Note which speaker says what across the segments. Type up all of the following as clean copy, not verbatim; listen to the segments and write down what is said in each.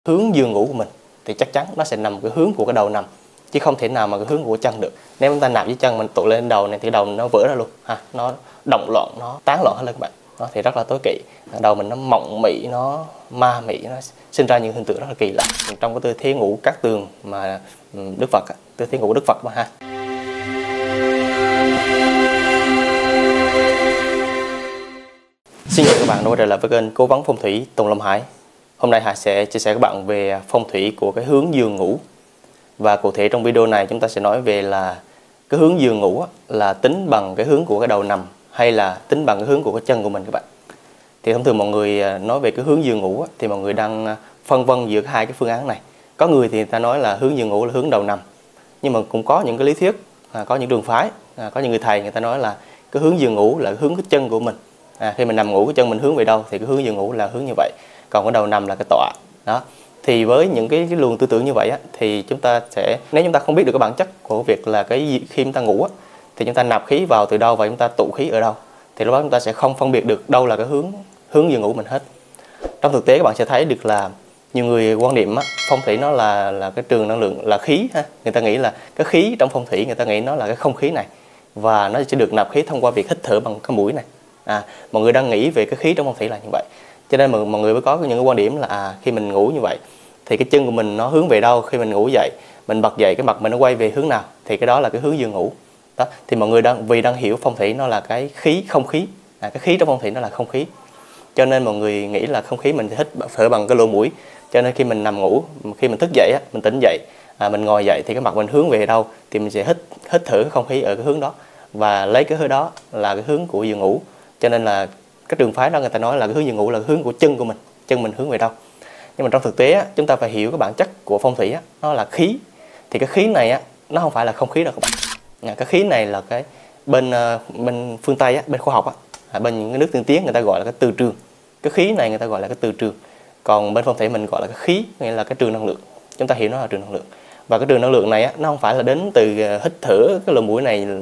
Speaker 1: hướng giường ngủ của mình thì chắc chắn nó sẽ nằm cái hướng của cái đầu nằm, chứ không thể nào mà cái hướng của chân được. Nếu chúng ta nạp với chân mình tụt lên đầu này thì đầu nó vỡ ra luôn ha, nó động loạn, nó tán loạn hết lên các bạn. Đó thì rất là tối kỵ, đầu mình nó mộng mị, nó ma mị, nó sinh ra những hiện tượng rất là kỳ lạ trong cái tư thế ngủ cát tường mà Đức Phật, tư thế ngủ Đức Phật mà ha. Xin chào các bạn đã quay trở lại với kênh Cố vấn phong thủy Tùng Lâm Hải. Hôm nay Hải sẽ chia sẻ các bạn về phong thủy của cái hướng giường ngủ. Và cụ thể trong video này chúng ta sẽ nói về là cái hướng giường ngủ là tính bằng cái hướng của cái đầu nằm hay là tính bằng cái hướng của cái chân của mình các bạn. Thì thông thường mọi người nói về cái hướng giường ngủ thì mọi người đang phân vân giữa hai cái phương án này. Có người thì người ta nói là hướng giường ngủ là hướng đầu nằm, nhưng mà cũng có những cái lý thuyết, có những trường phái, có những người thầy người ta nói là cái hướng giường ngủ là hướng cái chân của mình. Khi mình nằm ngủ cái chân mình hướng về đâu thì cái hướng giường ngủ là hướng như vậy, còn cái đầu nằm là cái tọa. Đó thì với những cái luồng tư tưởng như vậy thì chúng ta sẽ, nếu chúng ta không biết được cái bản chất của việc là cái khi chúng ta ngủ thì chúng ta nạp khí vào từ đâu và chúng ta tụ khí ở đâu, thì lúc đó chúng ta sẽ không phân biệt được đâu là cái hướng giường ngủ mình hết. Trong thực tế các bạn sẽ thấy được là nhiều người quan niệm phong thủy nó là cái trường năng lượng, là khí ha. Người ta nghĩ là cái khí trong phong thủy, người ta nghĩ nó là cái không khí này và nó sẽ được nạp khí thông qua việc hít thở bằng cái mũi này. Mọi người đang nghĩ về cái khí trong phong thủy là như vậy, cho nên mọi người mới có những cái quan điểm là khi mình ngủ như vậy thì cái chân của mình nó hướng về đâu, khi mình ngủ dậy mình bật dậy cái mặt mình nó quay về hướng nào thì cái đó là cái hướng giường ngủ. Đó thì mọi người đang hiểu phong thủy nó là cái khí, không khí, cái khí trong phong thủy nó là không khí, cho nên mọi người nghĩ là không khí mình sẽ hít thở bằng cái lỗ mũi. Cho nên khi mình nằm ngủ, khi mình thức dậy mình tỉnh dậy, mình ngồi dậy thì cái mặt mình hướng về đâu thì mình sẽ hít thở cái không khí ở cái hướng đó và lấy cái hướng đó là cái hướng của giường ngủ. Cho nên là cái trường phái đó người ta nói là cái hướng giường ngủ là cái hướng của chân của mình, chân mình hướng về đâu. Nhưng mà trong thực tế chúng ta phải hiểu cái bản chất của phong thủy nó là khí. Thì cái khí này nó không phải là không khí đâu các bạn. Cái khí này là cái bên phương Tây bên khoa học bên những cái nước tiên tiến người ta gọi là cái từ trường. Cái khí này người ta gọi là cái từ trường. Còn bên phong thủy mình gọi là cái khí, nghĩa là cái trường năng lượng. Chúng ta hiểu nó là trường năng lượng. Và cái trường năng lượng này nó không phải là đến từ hít thở cái lỗ mũi này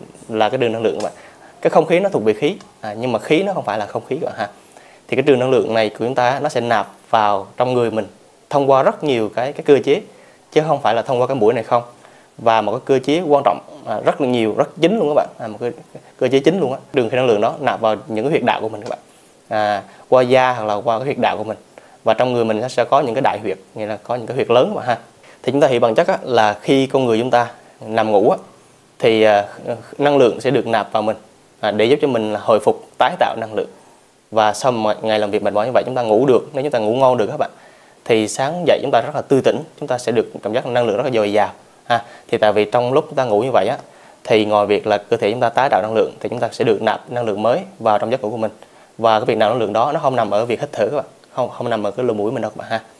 Speaker 1: là cái trường năng lượng các bạn. Cái không khí nó thuộc về khí, nhưng mà khí nó không phải là không khí các bạn ha. Thì cái trường năng lượng này của chúng ta nó sẽ nạp vào trong người mình thông qua rất nhiều cái cơ chế, chứ không phải là thông qua cái mũi này không. Và một cái cơ chế quan trọng rất là nhiều, rất chính luôn các bạn, một cái cơ chế chính luôn đường khí năng lượng đó nạp vào những cái huyệt đạo của mình các bạn, qua da hoặc là qua cái huyệt đạo của mình. Và trong người mình nó sẽ có những cái đại huyệt, nghĩa là có những cái huyệt lớn mà ha. Thì chúng ta hiểu bản chất là khi con người chúng ta nằm ngủ thì năng lượng sẽ được nạp vào mình để giúp cho mình hồi phục, tái tạo năng lượng. Và sau một ngày làm việc mệt mỏi như vậy chúng ta ngủ được, nếu chúng ta ngủ ngon được các bạn, thì sáng dậy chúng ta rất là tươi tỉnh, chúng ta sẽ được cảm giác năng lượng rất là dồi dào ha. Thì tại vì trong lúc chúng ta ngủ như vậy thì ngoài việc là cơ thể chúng ta tái tạo năng lượng thì chúng ta sẽ được nạp năng lượng mới vào trong giấc ngủ của mình. Và cái việc nạp năng lượng đó nó không nằm ở việc hít thở các bạn, không nằm ở cái lỗ mũi mình đâu các bạn ha.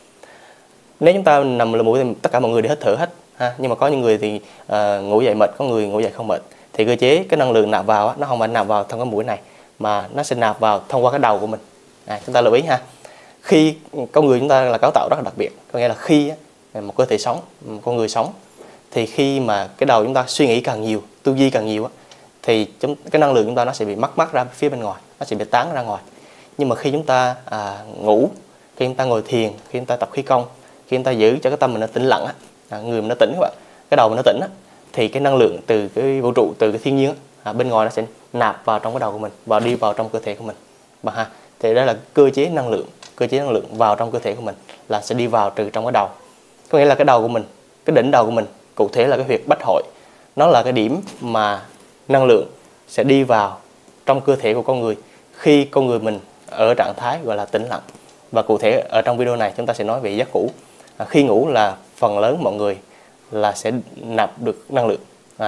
Speaker 1: Nếu chúng ta nằm lỗ mũi thì tất cả mọi người đều hít thở hết ha, nhưng mà có những người thì ngủ dậy mệt, có người ngủ dậy không mệt. Thì cơ chế cái năng lượng nạp vào nó không phải nạp vào thông cái mũi này, mà nó sẽ nạp vào thông qua cái đầu của mình. Chúng ta lưu ý ha. Khi con người chúng ta là cấu tạo rất là đặc biệt, có nghĩa là khi một cơ thể sống, một con người sống, thì khi mà cái đầu chúng ta suy nghĩ càng nhiều, tư duy càng nhiều thì cái năng lượng chúng ta nó sẽ bị mất ra phía bên ngoài, nó sẽ bị tán ra ngoài. Nhưng mà khi chúng ta ngủ, khi chúng ta ngồi thiền, khi chúng ta tập khí công, khi chúng ta giữ cho cái tâm mình nó tĩnh lặng người mình nó tỉnh các bạn, cái đầu mình nó tỉnh thì cái năng lượng từ cái vũ trụ, từ cái thiên nhiên bên ngoài nó sẽ nạp vào trong cái đầu của mình và đi vào trong cơ thể của mình mà ha. Thì đó là cơ chế năng lượng vào trong cơ thể của mình là sẽ đi vào từ trong cái đầu. Có nghĩa là cái đầu của mình, cái đỉnh đầu của mình, cụ thể là cái huyệt bách hội, nó là cái điểm mà năng lượng sẽ đi vào trong cơ thể của con người khi con người mình ở trạng thái gọi là tĩnh lặng. Và cụ thể ở trong video này chúng ta sẽ nói về giấc ngủ. Khi ngủ là phần lớn mọi người là sẽ nạp được năng lượng,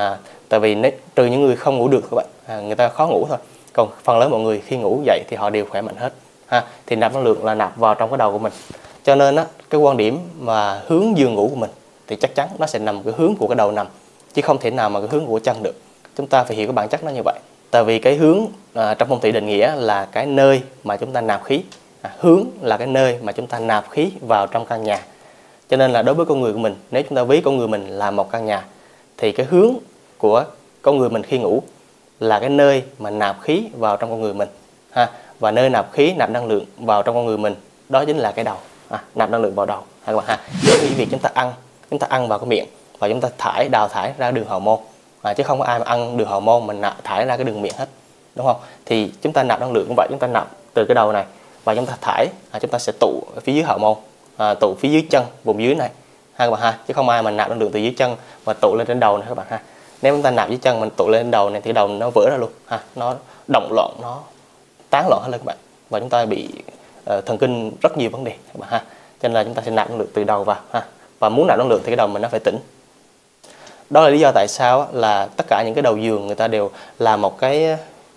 Speaker 1: tại vì trừ những người không ngủ được các bạn, người ta khó ngủ thôi, còn phần lớn mọi người khi ngủ dậy thì họ đều khỏe mạnh hết thì nạp năng lượng là nạp vào trong cái đầu của mình. Cho nên cái quan điểm mà hướng giường ngủ của mình thì chắc chắn nó sẽ nằm cái hướng của cái đầu nằm, chứ không thể nào mà cái hướng của chân được. Chúng ta phải hiểu cái bản chất nó như vậy. Tại vì cái hướng trong phong thủy định nghĩa là cái nơi mà chúng ta nạp khí, hướng là cái nơi mà chúng ta nạp khí vào trong căn nhà. Cho nên là đối với con người của mình, nếu chúng ta ví con người mình là một căn nhà thì cái hướng của con người mình khi ngủ là cái nơi mà nạp khí vào trong con người mình ha. Và nơi nạp khí, nạp năng lượng vào trong con người mình đó chính là cái đầu. nạp năng lượng vào đầu các bạn ha. Giống như việc chúng ta ăn vào cái miệng và chúng ta đào thải ra đường hậu môn, chứ không có ai mà ăn đường hậu môn mình thải ra cái đường miệng hết, đúng không? Thì chúng ta nạp năng lượng cũng vậy, chúng ta nạp từ cái đầu này và chúng ta thải, chúng ta sẽ tụ ở phía dưới hậu môn, tụ phía dưới chân vùng dưới này các bạn ha, chứ không ai mà nạp năng lượng từ dưới chân và tụ lên trên đầu này các bạn ha. Nếu chúng ta nạp dưới chân mình tụ lên đầu này thì đầu nó vỡ ra luôn ha, nó động loạn, nó tán loạn hết lên các bạn, và chúng ta bị thần kinh rất nhiều vấn đề các bạn ha. Cho nên là chúng ta sẽ nạp năng lượng từ đầu vào ha, và muốn nạp năng lượng thì cái đầu mình nó phải tỉnh. Đó là lý do tại sao là tất cả những cái đầu giường người ta đều làm một cái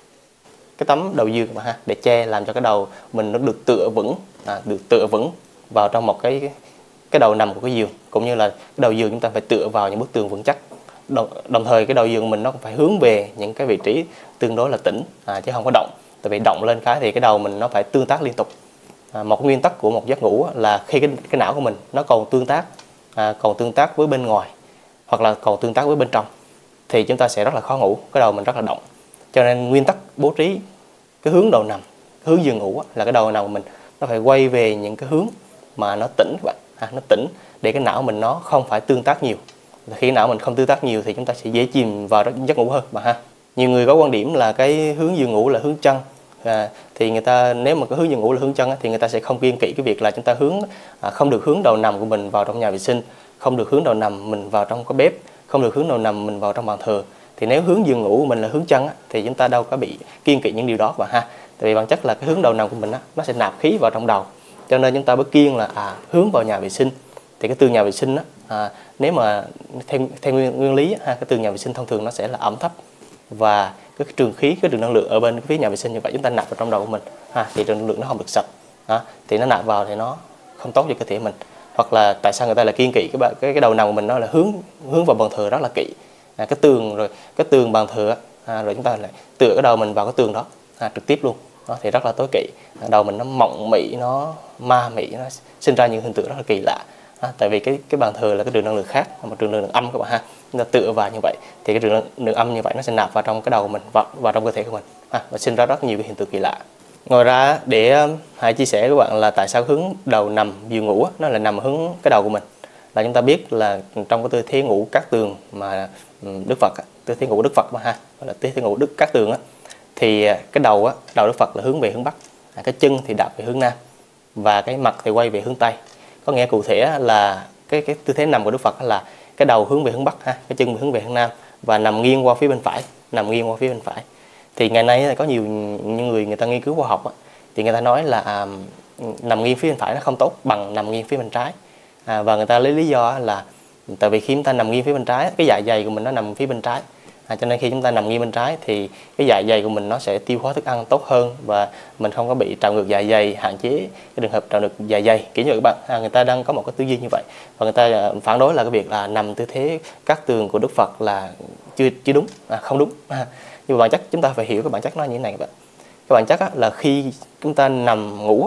Speaker 1: tấm đầu giường mà ha, để che, làm cho cái đầu mình nó được tựa vững vào trong một cái đầu nằm của cái giường, cũng như là cái đầu giường chúng ta phải tựa vào những bức tường vững chắc. Đồng thời cái đầu giường mình nó cũng phải hướng về những cái vị trí tương đối là tĩnh, chứ không có động. Tại vì động lên cái thì cái đầu mình nó phải tương tác liên tục. Một nguyên tắc của một giấc ngủ là khi cái não của mình nó còn tương tác với bên ngoài hoặc là còn tương tác với bên trong thì chúng ta sẽ rất là khó ngủ, cái đầu mình rất là động. Cho nên nguyên tắc bố trí cái hướng đầu nằm, cái hướng giường ngủ là cái đầu nằm của mình nó phải quay về những cái hướng mà nó tĩnh các bạn, nó tĩnh để cái não mình nó không phải tương tác nhiều. Khi não mình không tương tác nhiều thì chúng ta sẽ dễ chìm vào giấc ngủ hơn mà ha. Nhiều người có quan điểm là cái hướng giường ngủ là hướng chân, thì người ta nếu mà cái hướng giường ngủ là hướng chân thì người ta sẽ không kiêng kỵ cái việc là chúng ta không được hướng đầu nằm của mình vào trong nhà vệ sinh, không được hướng đầu nằm mình vào trong cái bếp, không được hướng đầu nằm mình vào trong bàn thờ. Thì nếu hướng giường ngủ của mình là hướng chân thì chúng ta đâu có bị kiêng kỵ những điều đó mà ha. Tại vì bản chất là cái hướng đầu nằm của mình nó sẽ nạp khí vào trong đầu, cho nên chúng ta mới kiêng là hướng vào nhà vệ sinh. Thì cái tường nhà vệ sinh nếu mà theo nguyên lý cái tường nhà vệ sinh thông thường nó sẽ là ẩm thấp, và cái trường khí, cái trường năng lượng ở bên phía nhà vệ sinh như vậy chúng ta nạp vào trong đầu của mình thì trường năng lượng nó không được sạch, thì nó nạp vào thì nó không tốt cho cơ thể mình. Hoặc là tại sao người ta lại kiêng kỵ cái đầu nằm của mình nó là hướng vào bàn thờ rất là kỹ, cái tường bàn thờ rồi chúng ta lại tựa cái đầu mình vào cái tường đó trực tiếp luôn, thì rất là tối kỵ. Đầu mình nó mộng mị, nó ma mị, nó sinh ra những hiện tượng rất là kỳ lạ. Tại vì cái bàn thờ là cái trường năng lượng khác, một trường năng lượng âm các bạn ha. Chúng ta tựa vào như vậy thì cái trường năng lượng âm như vậy nó sẽ nạp vào trong cái đầu của mình, vào trong cơ thể của mình và sinh ra rất nhiều cái hiện tượng kỳ lạ. Ngoài ra để hãy chia sẻ với các bạn là tại sao hướng đầu nằm giường ngủ nó là nằm hướng cái đầu của mình. Là chúng ta biết là trong cái tư thế ngủ cát tường mà Đức Phật, tư thế ngủ Đức Phật mà ha, gọi là tư thế ngủ cát tường thì cái đầu Đức Phật là hướng về hướng Bắc, cái chân thì đạp về hướng Nam và cái mặt thì quay về hướng Tây. Có nghĩa cụ thể là cái tư thế nằm của Đức Phật là cái đầu hướng về hướng Bắc ha, cái chân hướng về hướng Nam và nằm nghiêng qua phía bên phải, Thì ngày nay có nhiều những người ta nghiên cứu khoa học thì người ta nói là nằm nghiêng phía bên phải nó không tốt bằng nằm nghiêng phía bên trái. Và người ta lấy lý do là tại vì khi chúng ta nằm nghiêng phía bên trái, cái dạ dày của mình nó nằm phía bên trái, cho nên khi chúng ta nằm nghiêng bên trái thì cái dạ dày của mình nó sẽ tiêu hóa thức ăn tốt hơn và mình không có bị trào ngược dạ dày, hạn chế cái trường hợp trào ngược dạ dày kiểu như vậy các bạn. Người ta đang có một cái tư duy như vậy và người ta phản đối là cái việc là nằm tư thế cát tường của Đức Phật là chưa đúng, không đúng. Nhưng mà bản chất chúng ta phải hiểu cái bản chất nó như thế này các bạn. Cái bản chất là khi chúng ta nằm ngủ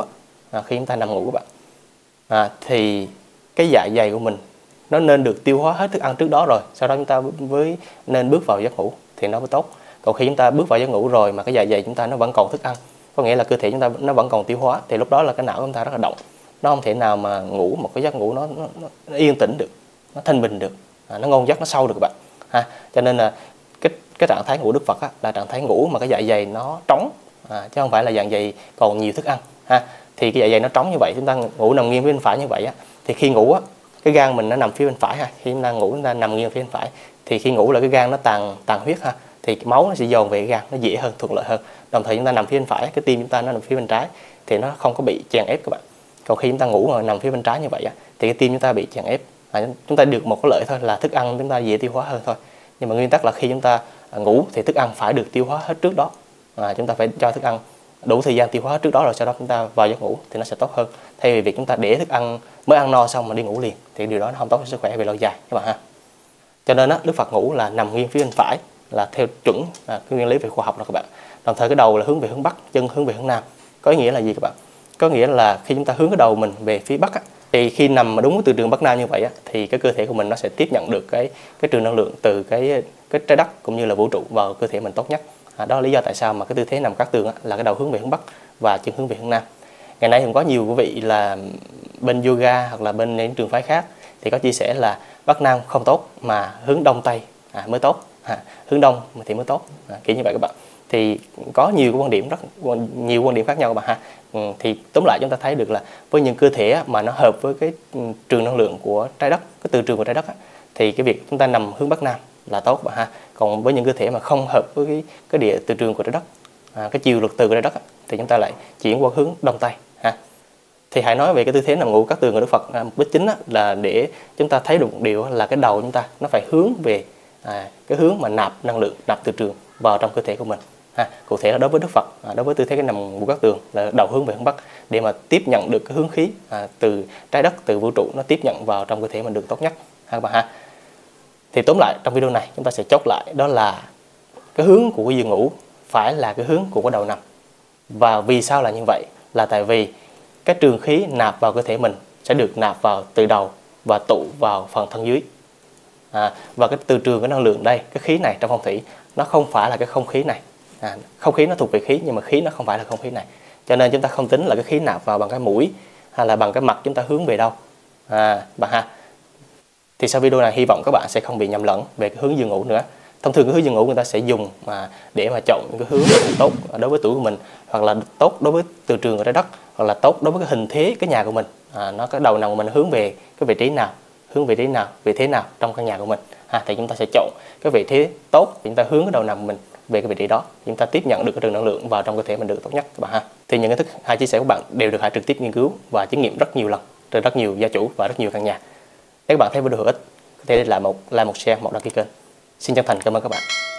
Speaker 1: các bạn, thì cái dạ dày của mình nó nên được tiêu hóa hết thức ăn trước đó rồi, sau đó chúng ta mới nên bước vào giấc ngủ thì nó mới tốt. Còn khi chúng ta bước vào giấc ngủ rồi mà cái dạ dày chúng ta nó vẫn còn thức ăn, có nghĩa là cơ thể chúng ta nó vẫn còn tiêu hóa, thì lúc đó là cái não của chúng ta rất là động, nó không thể nào mà ngủ một cái giấc ngủ nó yên tĩnh được, nó thanh bình được, nó ngon giấc, nó sâu được các bạn. Cho nên là cái trạng thái ngủ Đức Phật là trạng thái ngủ mà cái dạ dày nó trống, chứ không phải là dạ dày còn nhiều thức ăn. Thì cái dạ dày nó trống như vậy, chúng ta ngủ nằm nghiêng phía bên phải như vậy thì khi ngủ cái gan mình nó nằm phía bên phải khi chúng ta ngủ chúng ta nằm nghiêng phía bên phải thì khi ngủ là cái gan nó tàn huyết thì cái máu nó sẽ dồn về cái gan, nó dễ hơn, thuận lợi hơn. Đồng thời chúng ta nằm phía bên phải, cái tim chúng ta nó nằm phía bên trái thì nó không có bị chèn ép các bạn. Còn khi chúng ta ngủ mà nằm phía bên trái như vậy thì cái tim chúng ta bị chèn ép. Chúng ta được một cái lợi thôi là thức ăn chúng ta dễ tiêu hóa hơn thôi. Nhưng mà nguyên tắc là khi chúng ta ngủ thì thức ăn phải được tiêu hóa hết trước đó. Chúng ta phải cho thức ăn đủ thời gian tiêu hóa trước đó rồi sau đó chúng ta vào giấc ngủ thì nó sẽ tốt hơn, thay vì việc chúng ta để thức ăn mới ăn no xong mà đi ngủ liền thì điều đó nó không tốt cho sức khỏe về lâu dài các bạn ha. Cho nên Đức Phật ngủ là nằm nghiêng phía bên phải là theo chuẩn cái nguyên lý về khoa học đó các bạn. Đồng thời cái đầu là hướng về hướng Bắc, chân hướng về hướng Nam. Có ý nghĩa là gì các bạn? Có nghĩa là khi chúng ta hướng cái đầu mình về phía Bắc thì khi nằm mà đúng từ trường Bắc Nam như vậy thì cái cơ thể của mình nó sẽ tiếp nhận được cái trường năng lượng từ cái trái đất cũng như là vũ trụ vào cơ thể mình tốt nhất. Đó là lý do tại sao mà cái tư thế nằm cát tường là cái đầu hướng về hướng Bắc và chân hướng về hướng Nam. ngày nay cũng có nhiều quý vị là bên yoga hoặc là bên những trường phái khác thì có chia sẻ là Bắc Nam không tốt mà hướng Đông Tây mới tốt, hướng Đông thì mới tốt, kiểu như vậy các bạn. Thì có nhiều cái quan điểm, nhiều quan điểm khác nhau các bạn ha. Thì tóm lại chúng ta thấy được là với những cơ thể mà nó hợp với cái trường năng lượng của trái đất, cái từ trường của trái đất thì cái việc chúng ta nằm hướng Bắc Nam là tốt bạn ha. Còn với những cơ thể mà không hợp với cái địa từ trường của trái đất, cái chiều lực từ của trái đất thì chúng ta lại chuyển qua hướng Đông Tây ha. Thì hãy nói về cái tư thế nằm ngủ cát tường của Đức Phật. Mục đích chính là để chúng ta thấy được một điều là cái đầu chúng ta nó phải hướng về cái hướng mà nạp năng lượng, nạp từ trường vào trong cơ thể của mình. Cụ thể là đối với Đức Phật, đối với tư thế cái nằm ngủ cát tường là đầu hướng về hướng Bắc để mà tiếp nhận được cái hướng khí từ trái đất, từ vũ trụ nó tiếp nhận vào trong cơ thể mình được tốt nhất các bạn ha. Thì tóm lại trong video này chúng ta sẽ chốt lại đó là cái hướng của cái giường ngủ phải là cái hướng của cái đầu nằm. Và vì sao là như vậy? Là tại vì cái trường khí nạp vào cơ thể mình sẽ được nạp vào từ đầu và tụ vào phần thân dưới. Và cái từ trường, cái năng lượng đây, cái khí này trong phong thủy nó không phải là cái không khí này. Không khí nó thuộc về khí nhưng mà khí nó không phải là không khí này. Cho nên chúng ta không tính là cái khí nạp vào bằng cái mũi hay là bằng cái mặt chúng ta hướng về đâu. Bạn ha. Thì sau video này hy vọng các bạn sẽ không bị nhầm lẫn về cái hướng giường ngủ nữa. Thông thường cái hướng giường ngủ người ta sẽ dùng để mà chọn những cái hướng tốt đối với tuổi của mình, hoặc là tốt đối với từ trường ở trái đất, hoặc là tốt đối với cái hình thế cái nhà của mình. Nó cái đầu nào của mình hướng về cái vị trí nào, hướng vị trí nào, vị thế nào trong căn nhà của mình. Thì chúng ta sẽ chọn cái vị thế tốt, chúng ta hướng cái đầu nằm của mình về cái vị trí đó, chúng ta tiếp nhận được cái trường năng lượng vào trong cơ thể mình được tốt nhất các bạn ha. Thì những cái thức Hải chia sẻ của bạn đều được Hải trực tiếp nghiên cứu và chứng nghiệm rất nhiều lần trên rất nhiều gia chủ và rất nhiều căn nhà. Nếu các bạn thấy video hữu ích, có thể là một like, một share, một đăng ký kênh. Xin chân thành cảm ơn các bạn.